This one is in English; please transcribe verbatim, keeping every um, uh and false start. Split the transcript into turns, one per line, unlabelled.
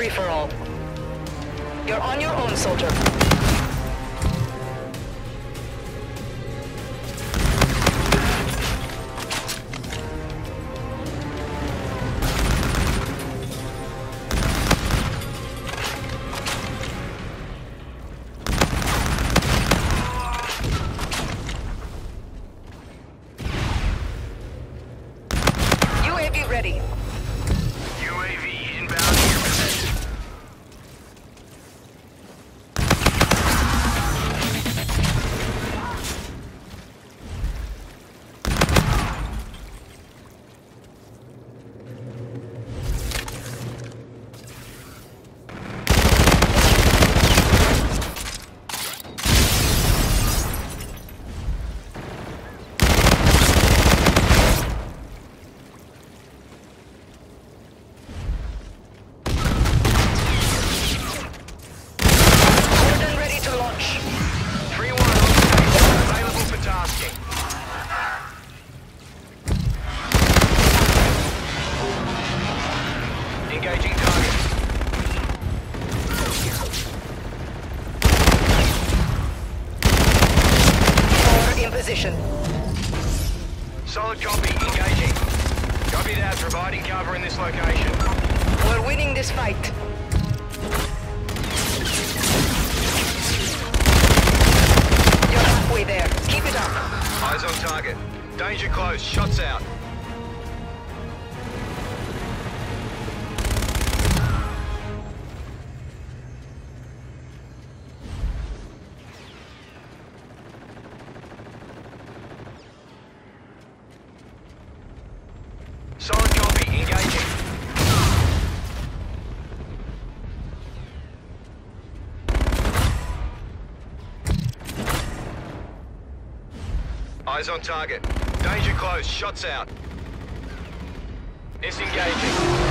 free-for-all. You're on your own, soldier. U A V ready.
U A V inbound to your position.
Warden ready to launch.
three one on station, available for tasking. Engaging target.
Four in position.
Solid copy, engaging. Copy that, providing cover in this location.
We're winning this fight. You're halfway there. Keep it up.
Eyes on target. Danger close, shots out. Solid copy, engaging. Eyes on target. Danger close, shots out. Disengaging.